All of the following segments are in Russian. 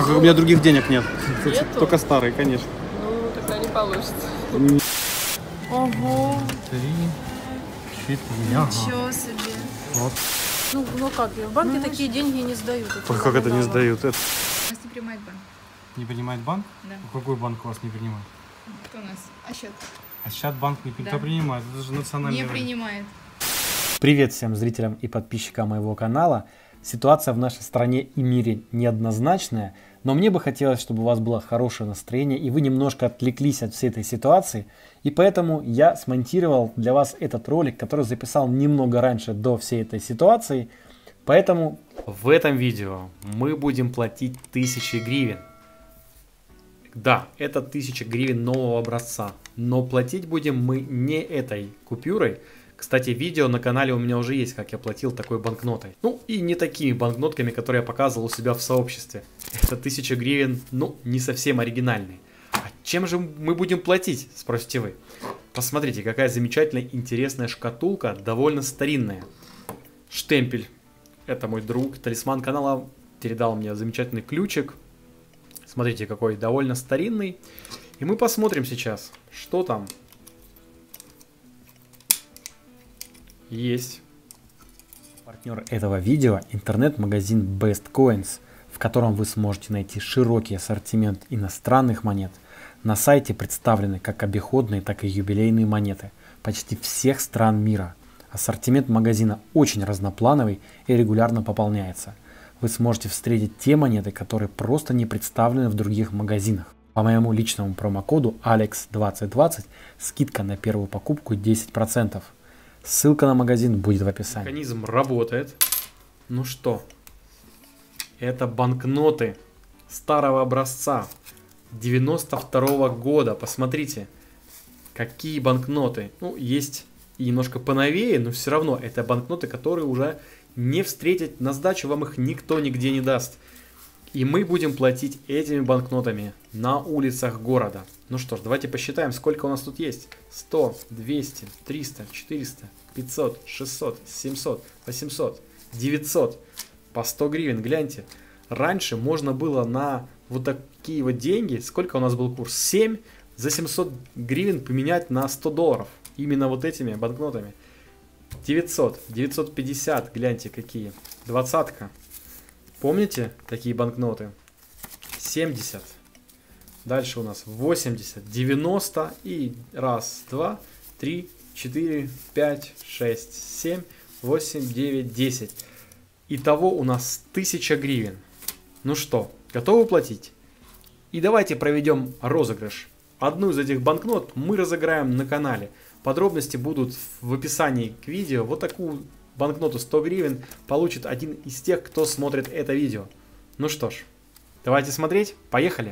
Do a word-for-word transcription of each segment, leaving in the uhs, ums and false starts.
Только у меня других денег нет. Нету? Только старые, конечно. Ну, тогда не получится. Ого. Три, четыре. Ага. Ничего себе. Вот. Ну, ну как, в банке такие деньги не сдают. Ой, как это не сдают? Это... Нас не принимает банк. Не принимает банк? Да. Какой банк у вас не принимает? Кто у нас? А счет? А сейчас банк не Да. принимает. Это же национальный. Не рынок. принимает. Привет всем зрителям и подписчикам моего канала. Ситуация в нашей стране и мире неоднозначная, но мне бы хотелось, чтобы у вас было хорошее настроение и вы немножко отвлеклись от всей этой ситуации. И поэтому я смонтировал для вас этот ролик, который записал немного раньше до всей этой ситуации. Поэтому в этом видео мы будем платить тысячи гривен. Да, это тысяча гривен нового образца, но платить будем мы не этой купюрой. Кстати, видео на канале у меня уже есть, как я платил такой банкнотой. Ну и не такими банкнотками, которые я показывал у себя в сообществе. Это тысяча гривен, ну, не совсем оригинальные. А чем же мы будем платить, спросите вы? Посмотрите, какая замечательная, интересная шкатулка, довольно старинная. Штемпель. Это мой друг, талисман канала, передал мне замечательный ключик. Смотрите, какой довольно старинный. И мы посмотрим сейчас, что там. Есть. Партнер этого видео – интернет-магазин Best Coins, в котором вы сможете найти широкий ассортимент иностранных монет. На сайте представлены как обиходные, так и юбилейные монеты почти всех стран мира. Ассортимент магазина очень разноплановый и регулярно пополняется. Вы сможете встретить те монеты, которые просто не представлены в других магазинах. По моему личному промокоду алекс двадцать двадцать скидка на первую покупку десять процентов. Ссылка на магазин будет в описании. Механизм работает. Ну что, это банкноты старого образца девяносто второго года. Посмотрите, какие банкноты. Ну, есть и немножко поновее, но все равно это банкноты, которые уже не встретить на сдачу, вам их никто нигде не даст. И мы будем платить этими банкнотами на улицах города. Ну что ж, давайте посчитаем, сколько у нас тут есть. сто, двести, триста, четыреста, пятьсот, шестьсот, семьсот, восемьсот, девятьсот. По сто гривен, гляньте. Раньше можно было на вот такие вот деньги, сколько у нас был курс? семь, за семьсот гривен поменять на сто долларов. Именно вот этими банкнотами. девятьсот, девятьсот пятьдесят, гляньте какие. Двадцатка. Помните такие банкноты? семьдесят. Дальше у нас восемьдесят, девяносто и раз, два, три, четыре, пять, шесть, семь, восемь, девять, десять. Итого у нас тысяча гривен. Ну что, готовы платить? И давайте проведем розыгрыш. Одну из этих банкнот мы разыграем на канале. Подробности будут в описании к видео. Вот такую банкноту сто гривен получит один из тех, кто смотрит это видео. Ну что ж, давайте смотреть. Поехали.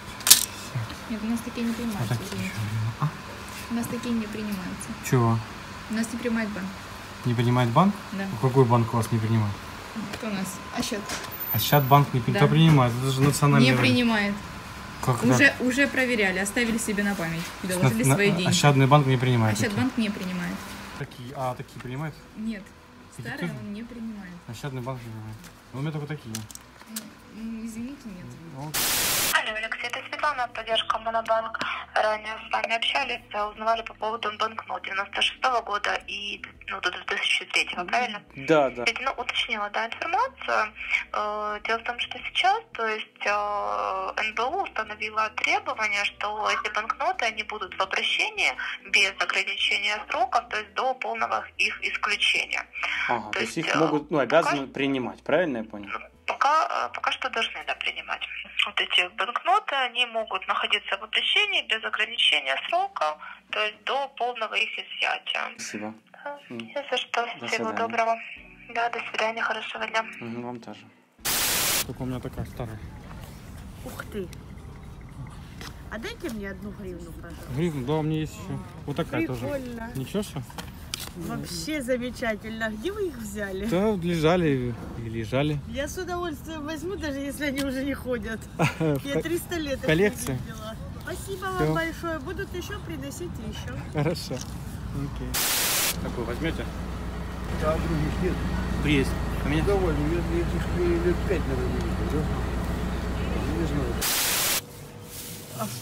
Нет, у нас такие не принимаются. А? У нас такие не принимаются. Чего? У нас не принимает банк. Не принимает банк? Да. Какой банк у вас не принимает? Кто у нас? А счет? А сейчас банк никто Да. принимает. Это же национальный Не рынок. принимает. Как Уже, уже проверяли, оставили себе на память. И доложили на, свои на, деньги. Ощадный банк не принимает. А счет банк не принимает. Такие, а такие принимает? Нет. Такие Старый тоже? он не принимает. Ощадный банк не принимает. Ну, у меня только такие. Ну, извините, нет. Ну, Алло, Алексей, это Светлана, поддержка Монобанк. Ранее с вами общались, узнавали по поводу банкнот девяносто шестого года и ну, до две тысячи третьего, правильно? да, да. Ну, уточнила, да, информацию. Э, Дело в том, что сейчас, то есть э, эн бэ у установила требование, что эти банкноты, они будут в обращении без ограничения сроков, то есть до полного их исключения. Ага, то, То есть есть, их э, могут, ну, обязаны пока- принимать, правильно я понял? Пока, пока что должны, да, принимать. Вот эти банкноты, они могут находиться в обращении без ограничения срока, то есть до полного их изъятия. Спасибо. Да, не за что. До Всего свидания. доброго. Да, до свидания, хорошего дня. Угу, вам тоже. Только у меня такая старая. Ух ты! А дайте мне одну гривну, пожалуйста. Гривна, да, у меня есть еще. Вот такая тоже. Прикольно. Ничего, что? Вообще замечательно. Где вы их взяли? Да, лежали и лежали. Я с удовольствием возьму, даже если они уже не ходят. Я триста лет их коллекции? не видела. Спасибо Всё. вам большое. Будут еще, приносите еще. Хорошо. Окей. Какой возьмете? А других нет? Есть. А меня? Довольно, я этих лет пять, наверное, не видел, да? Не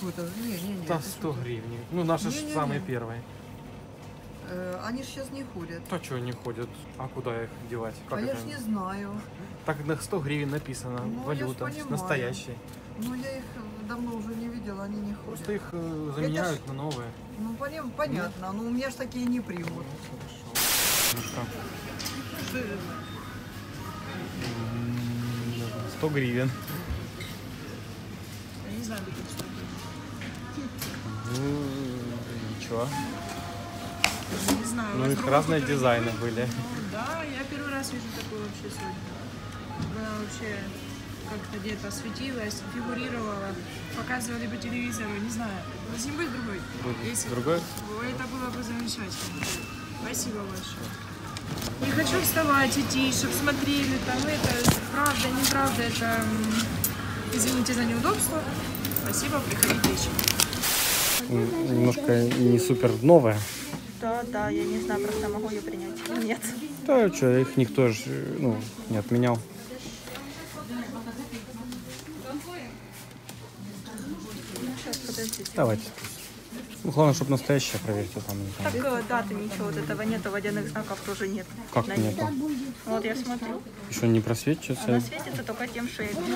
какой-то. Не, не, не. Да, это сто что-то. гривен. Ну, наши ж Не-не-не. самые первые. Э, они ж сейчас не ходят. То что не ходят? А куда их девать? Как а я это? ж не знаю. Так на сто гривен написано. Ну, Валюта. я ж понимаю. Настоящая. Ну, я их давно уже не видела, они не ходят. Просто их э, заменяют ж- на новые. Ну, поним- понятно. Ну, у меня ж такие не примут. Ну что? Что это? М, сто гривен. Я не знаю, какие что. Ну, ничего. Не знаю. у Ну, вас их другой разные культуры дизайны нет? были. Да, я первый раз вижу такую вообще сегодня. Она вообще как-то где-то светилась, фигурировала, показывали по телевизору, не знаю. Должен быть другой. Если Другой? это было бы замечательно. Спасибо большое. Не хочу вставать, идти, чтобы смотрели, там это правда, неправда, это м, извините за неудобство. Спасибо, приходите еще. Немножко не супер новая. Да, да, я не знаю, просто могу ее принять. Нет. Да, что, их никто же ну, не отменял. Сейчас, подождите. Давайте. Ну, главное, чтобы настоящая, проверьте там. Не Так, там. э, даты ничего вот этого нету, водяных знаков тоже нет. Как На нету? Вот я смотрю. Еще не просвечивается. Она светится только тем, что я вижу.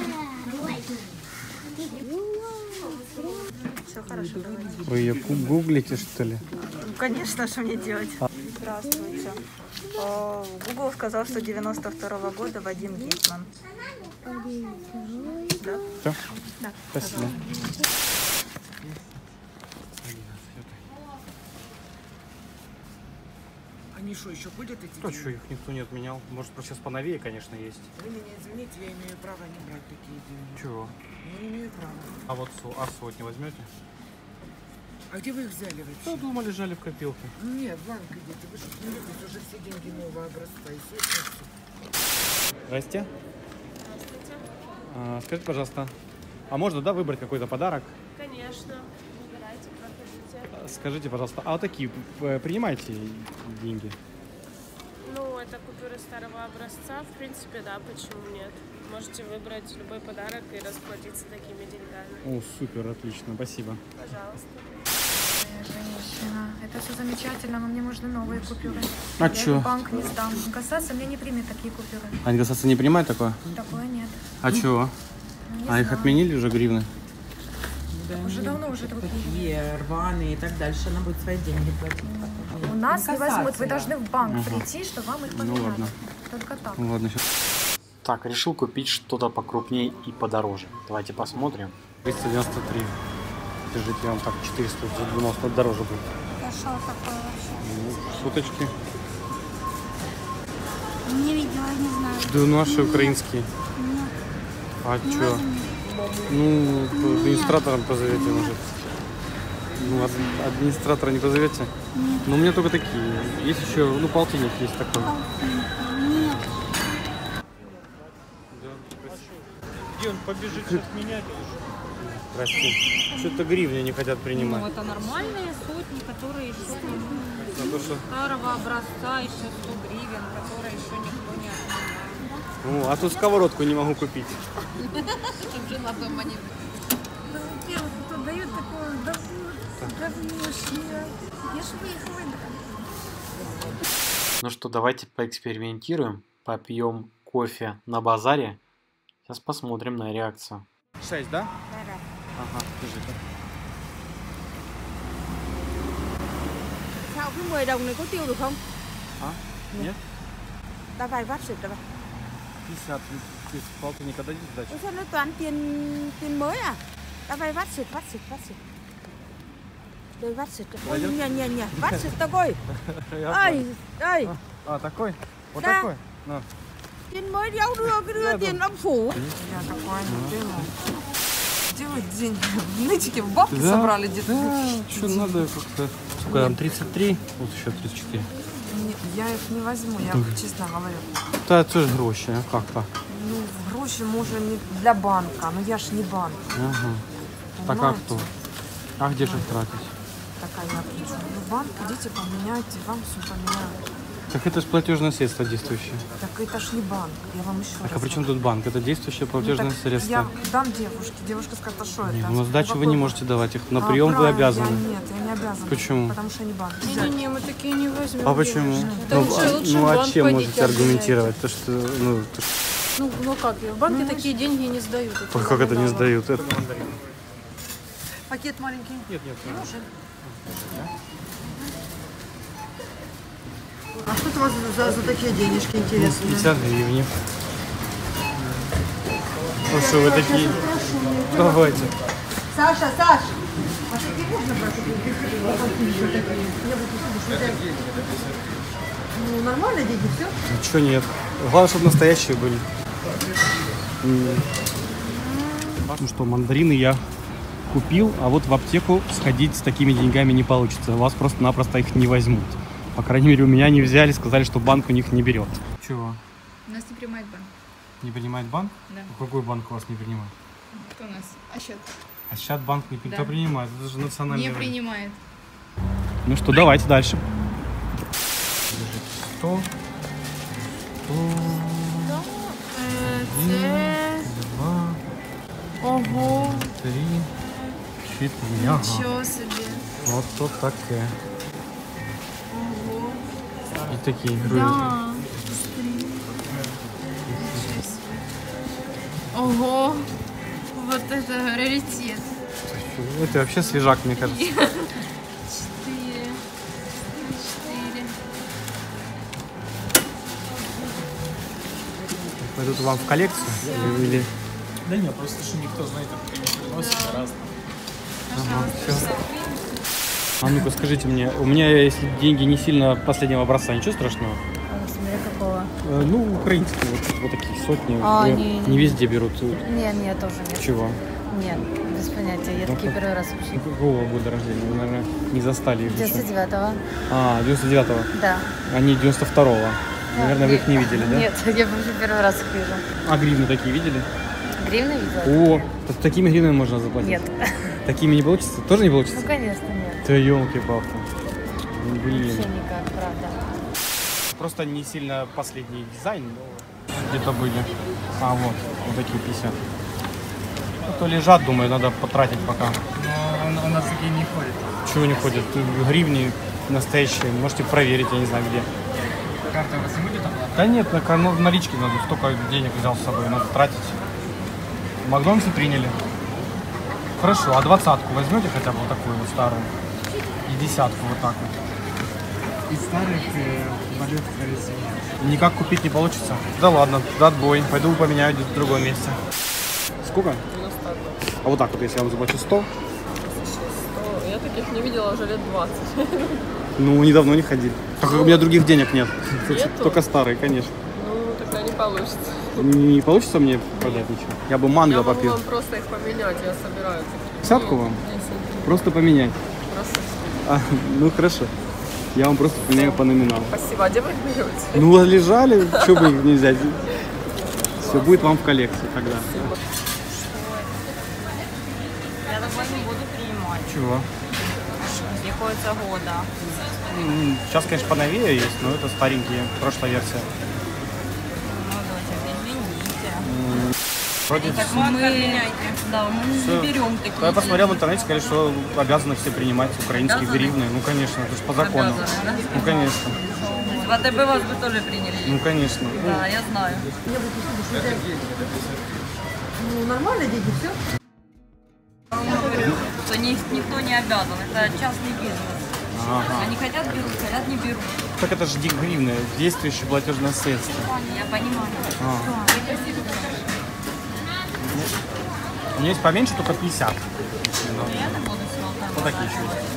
Все хорошо, давайте. Вы ее гуглите, что ли? Ну, конечно, что мне делать? Здравствуйте. Э, Google сказал, что девяносто второго года Вадим Гетман. Да? Все? Да. Спасибо. Они что, еще ходят эти То, деньги? что их никто не отменял. Может, просто сейчас поновее, конечно, есть. Вы меня извините, я имею право не брать такие деньги. Чего? Ну, не имею права. А вот со, а сотни возьмете? А где вы их взяли вообще? Да, дома лежали в копилке. Нет, банк где-то. Вы что, не любите уже все деньги нового образца и светлости? Здрасте. А, скажите, пожалуйста, а можно, да, выбрать какой-то подарок? Конечно. Выбирайте, проходите. А, Скажите, пожалуйста, а вот такие э, принимаете деньги? Ну, это купюры старого образца. В принципе, да, почему нет? Можете выбрать любой подарок и расплатиться такими деньгами. О, супер, отлично, спасибо. Пожалуйста. Женщина, это все замечательно, но мне нужны новые купюры. А я чё? их в банк не сдам. Касаться мне не примет такие купюры. А ингрессация не принимает такое? Такое нет. А чего? Ну, не А их знаю. отменили уже гривны? Да, Уже нет. давно уже другие. Такие рваные и так дальше. Она будет свои деньги платить. У нас не касаться, возьмут, вы да. должны в банк Ага. прийти, чтобы вам их Ну поменяли. ладно. Только так. Ну ладно, сейчас. Так, решил купить что-то покрупнее и подороже. Давайте посмотрим. триста девяносто три. Держите, я вам так четыреста девяносто дороже будет. А что такое вообще? Ну, суточки. Не видела, не знаю. Да наши украинские. Нет. А чё? Ну, администратором позовете, может. Ну, ад- администратора не позовете? Нет. Ну, у меня только такие. Есть еще, ну, полтинник есть такой. Нет. Где он побежит сейчас менять? Прости. Что-то гривни не хотят принимать. Ну, это нормальные сотни, которые еще А то, что... старого образца, еще сто гривен, которые еще никто не отменял. Ну, а тут сковородку не могу купить. Чтобы жена дома не... Во-первых, кто дает такое говнюшье. Я ж вы их выбрали. Ну что, давайте поэкспериментируем. Попьем кофе на базаре. Сейчас посмотрим на реакцию. шесть, да? Ага, держите. Sao cái mười đồng này có tiêu được không? А? Нет? Давай, ватсит, давай. пятьдесят. Из полтинника дадите сдачу? Ủa sao nó toàn tiền tiền mới à? Давай, ватсит, ватсит, ватсит. Đây ватсит. Ой, Пойдёт? не, не, не. Ватсит такой. Я Ơi, ơi. А, такой? Вот Да. такой? На. Tiền mới đéo đưa, cứ đưa tiền ông phủ. Я такое не делаю. Где вы деньги? В нытике, в бабки Да, собрали где-то? Да, что надо как-то... Сколько там, тридцать три? Вот еще тридцать четыре. Не, я их не возьму, я честно говорю. Та це ж гроші, а как так? Ну, гроши, может, не для банка, но я ж не банк. Ага. Так а Понимаете? кто? А где же их тратить? Такая я причем. Ну, банк, идите поменяйте, вам все поменяют. Так это же платежное средство действующее. Так это ж не банк, я вам еще Так раз а при чем говорю. тут банк? Это действующее платежное Ну, так средство. Я дам девушке, девушка скажет, а что Нет, это? ну, на сдачу вы Какой не банк? можете давать их. На А, прием вы правильно, обязаны. Я, нет, я не обязана. Почему? Потому что я не банк. Не-не-не, мы такие не возьмем. А почему? Да Ну, лучше, а- лучше ну в а банк чем пойдите, можете аргументировать? То, что, ну, то, что... Ну, ну как, в банке такие деньги не сдают. Ой, как это не сдают? Это... Пакет маленький? Нет, нет. Не нужен? А что это у вас за, за такие денежки интересные? пятьдесят гривен. Ну что вы такие? Давайте. Саша, Саш! А такие можно брать? Ну, нормально деньги, все? Ничего нет. Главное, чтобы настоящие были. Ну что, мандарины я купил, а вот в аптеку сходить с такими деньгами не получится. У вас просто-напросто их не возьмут. По крайней мере, у меня не взяли, сказали, что банк у них не берет. Чего? У нас не принимает банк. Не принимает банк? Да. Какой банк у вас не принимает? Кто у нас? А счет? А сейчас банк не Да. кто принимает? Это же национальный Не рынок. принимает. Ну что, давайте дальше. сто. Це... Два, Ого, три, четыре. Ага. ничего себе. Вот то таке. Ого. И такие. Да. Ого, вот это раритет. Это вообще свежак, мне кажется. Четыре. Четыре. Пойдут вам в коллекцию? Или, или... Да нет, просто что никто знает, это не приносит раз. Ага, всё. А ну-ка, скажите мне, у меня если деньги не сильно последнего образца, ничего страшного? Смотри, какого? Э, ну, украинские, вот, вот такие сотни. А, Э, не, не не. везде берут. Нет, нет, тоже нет. Чего? Нет, без понятия. Я Ну, такие как- первый раз вообще. Какого года рождения? Вы, наверное, не застали их еще. девяносто девятого. А, девяносто девятого. Да. Они девяносто второго. Наверное, вы их не видели, да? Нет, я вообще первый раз их вижу. А гривны такие видели? Гривны видела? О, так такими гривнами можно заплатить? Нет. Такими не получится? Тоже не получится? Ну, конечно, нет. Да елки-палки. Блин. Вообще никак, правда. Просто не сильно последний дизайн, но где-то были. А, вот, вот такие пятьдесят. Ну, то лежат, думаю, надо потратить пока. Но у нас такие не ходят. Чего не ходят? Гривни настоящие, можете проверить, я не знаю где. Карта у вас не будет оплата? Да нет, на кар- ну, в наличке надо, столько денег взял с собой, надо тратить. В Макдональдсе приняли. Хорошо, а двадцатку возьмете хотя бы вот такую вот старую? И десятку вот так вот. Из старых э, валют традиционных. Никак купить не получится? Да ладно, да отбой. Пойду поменяю где-то в другом месте. Сколько? девяносто одна. А вот так вот, если я вам заплачу сто? сто. Я таких не видела уже лет двадцать. Ну, недавно не ходили. Так как у меня других денег нет. Нету? Только старые, конечно. Ну, тогда не получится. Не получится мне продать ничего? Я бы манго Я могу попил. вам просто их поменять, я собираю. Десятку вам? десять. Просто поменять. Просто. А, ну хорошо. Я вам просто поменяю по номиналу. Спасибо. А где вы их берете? Ну, лежали, что бы их не взять. Все, будет вам в коллекции тогда. Я такой не буду принимать. Чего? Приходится года. М, Сейчас, конечно, поновее есть, но это старенькие, прошлая версия. Ну, доча, извините. Вроде Так всё. мы... Да, мы Всё. не берем такие. Я посмотрел в интернете, сказали, что обязаны все принимать украинские Обязаны? гривны. Ну, конечно, это же по закону. Обязаны, да? Ну, конечно. В АТБ вас бы тоже приняли. Ну, конечно. Да, я знаю. Ну, нормально деньги, все? Что ни- никто не обязан. Это частный бизнес. Ага. Они хотят берут, хотят не берут. Так это же гривны, действующее платежное средство. Я понимаю. А. У меня есть поменьше, только пятьдесят. Вот такие еще есть.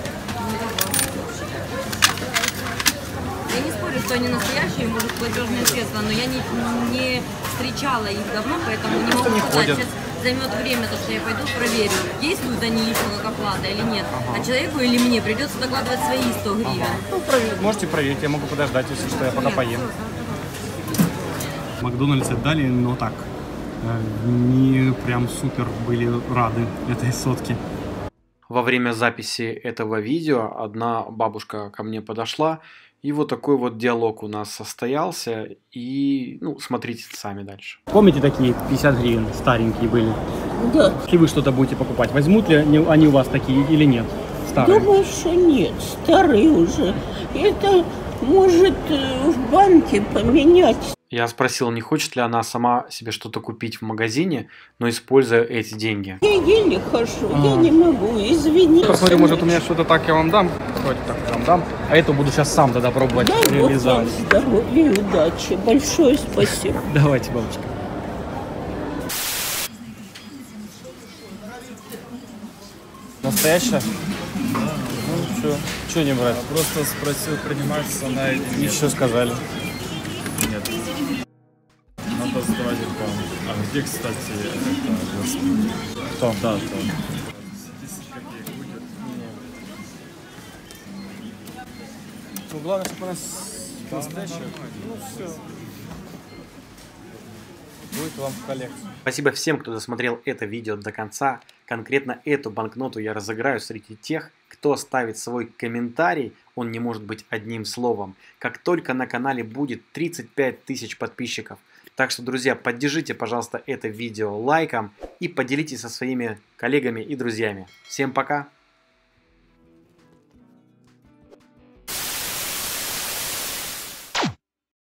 Я не спорю, что они настоящие, может, платежные средства, но я не, не встречала их давно, поэтому не могу не сказать. ходят. Сейчас займет время, то, что я пойду проверю, действуют они лично как оплата или нет. А человеку или мне придется докладывать свои сто гривен. Ну, провер- можете проверить, я могу подождать, если что, я пока Нет. поем. Макдональдс отдали, но так, э, не прям супер были рады этой сотке. Во время записи этого видео одна бабушка ко мне подошла, и вот такой вот диалог у нас состоялся, и, ну, смотрите сами дальше. Помните, такие пятьдесят гривен старенькие были? Да. Если вы что-то будете покупать, возьмут ли они у вас такие или нет? Старые? Думаю, что нет, старые уже. Это может в банке поменять. Я спросил, не хочет ли она сама себе что-то купить в магазине, но используя эти деньги. Я еле хожу, А. я не могу, извини. Посмотрю, может у меня что-то так я вам дам. Давайте так я вам дам. А это буду сейчас сам тогда пробовать Дай Бог вам реализовать. здоровья и удачи. Большое спасибо. Давайте, бабушка. Настоящая? Ну, что? Что не брать? Я просто спросил, принимается она или И нет. что сказали? Нет. Надо сдавать рекламу. А где, кстати, это, господи? Кто? Да, да. Ну, главное, чтобы у нас настоящая. Ну, все. Будет вам в коллекцию. Спасибо всем, кто досмотрел это видео до конца. Конкретно эту банкноту я разыграю среди тех, кто оставит свой комментарий. Он не может быть одним словом. Как только на канале будет тридцать пять тысяч подписчиков. Так что, друзья, поддержите, пожалуйста, это видео лайком и поделитесь со своими коллегами и друзьями. Всем пока!